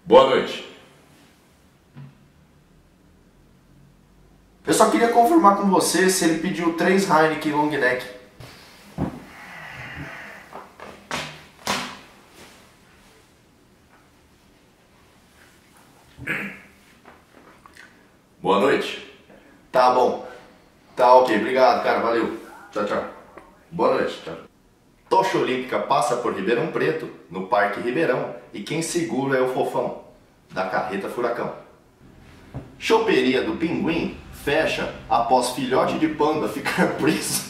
Boa noite. Eu só queria confirmar com você se ele pediu 3 Heineken Long Neck. Boa noite. Tá bom. Tá ok, obrigado, cara, valeu. Tchau, tchau. Boa noite, tchau. Tocha Olímpica passa por Ribeirão Preto, no Parque Ribeirão, e quem segura é o fofão, da Carreta Furacão. Choperia do Pinguim fecha após filhote de panda ficar preso.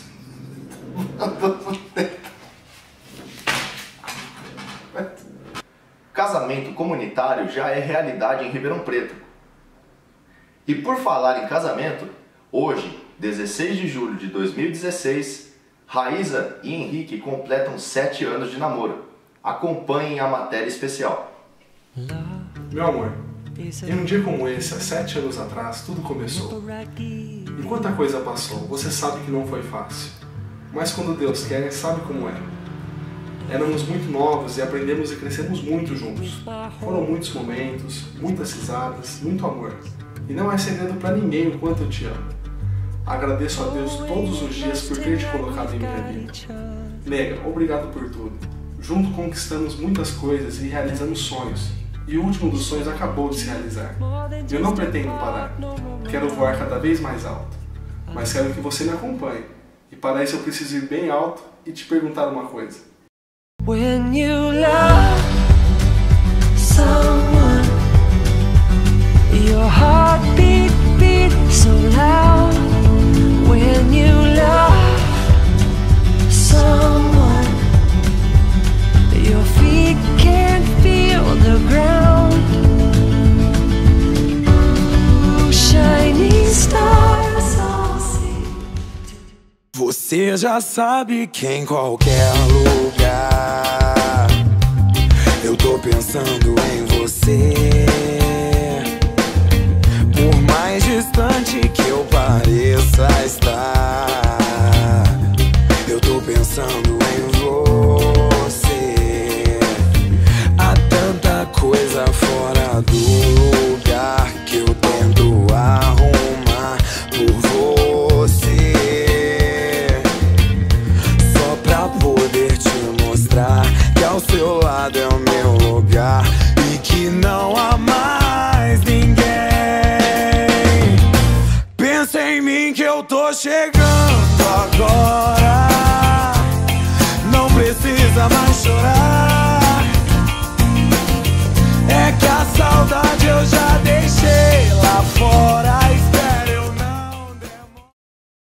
Casamento comunitário já é realidade em Ribeirão Preto. E por falar em casamento, hoje, 16 de julho de 2016, Raíza e Henrique completam 7 anos de namoro. Acompanhem a matéria especial. Meu amor, em um dia como esse, há 7 anos atrás, tudo começou. E quanta coisa passou, você sabe que não foi fácil. Mas quando Deus quer, sabe como é. Éramos muito novos e aprendemos e crescemos muito juntos. Foram muitos momentos, muitas risadas, muito amor. E não é segredo pra ninguém o quanto eu te amo. Agradeço a Deus todos os dias por ter te colocado em minha vida. Nega, obrigado por tudo. Junto conquistamos muitas coisas e realizamos sonhos. E o último dos sonhos acabou de se realizar. Eu não pretendo parar. Quero voar cada vez mais alto. Mas quero que você me acompanhe. E para isso eu preciso ir bem alto e te perguntar uma coisa. When you love someone, your heart beats so loud. When you love someone, your feet can't feel the ground. Ooh, shining stars all see. Você já sabe que em qualquer lugar eu tô pensando em você. Por mais distante que eu pareça estar, eu tô pensando em você. Há tanta coisa fora do lugar que eu tento arrumar por você, só pra poder te mostrar que ao seu lado é o meu lugar e que não há mais ninguém. Pensa em mim que eu tô chegando agora. Não precisa mais chorar.